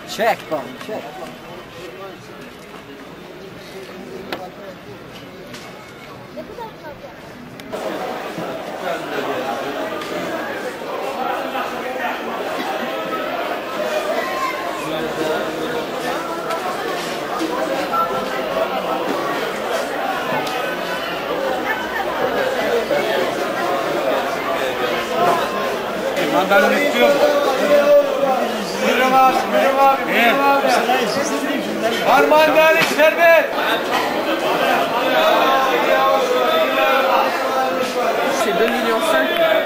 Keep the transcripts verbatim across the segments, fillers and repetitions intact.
Çek bak, çek. Ne kadar kalacak? Mandalina istiyor. Buyurun abi, buyurun abi, buyurun abi. Var mandalina şerbet. C'est deux millions cinq.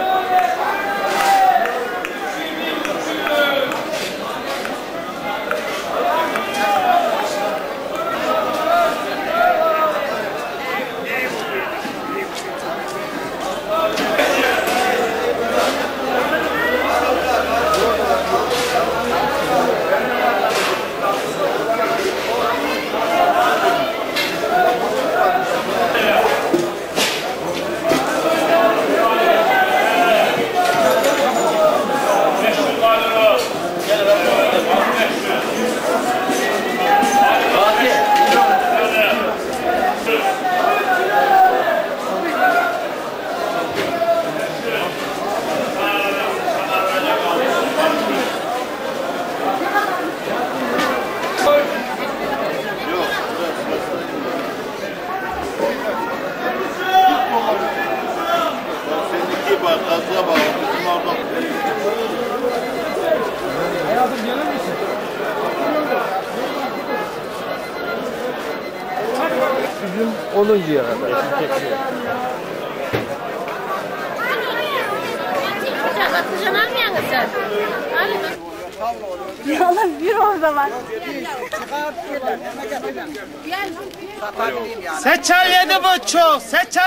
Hayatım gelir misin? Bizim onuncuya kadar. Patlıcan almayan mı sen? Yalan bir orada var. Seçal yedi buçuk, seçal.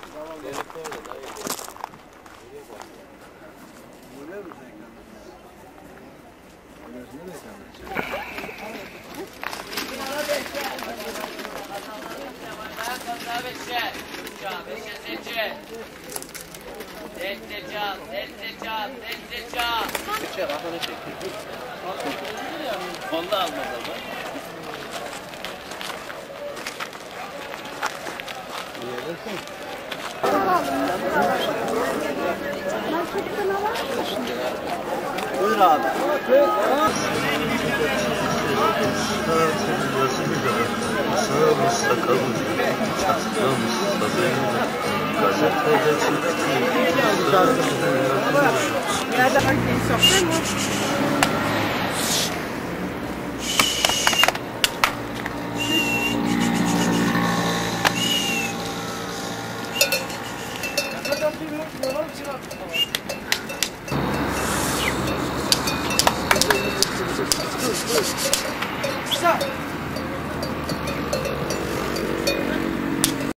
Dentecan, dentecan, dentecan. Çek, ahını çek. Onu da almaz ama. Buyur abi. Sağımız sakalımız, çatlağımız sazıyla, gazetede çıktı. Nerede herkes soktun mu?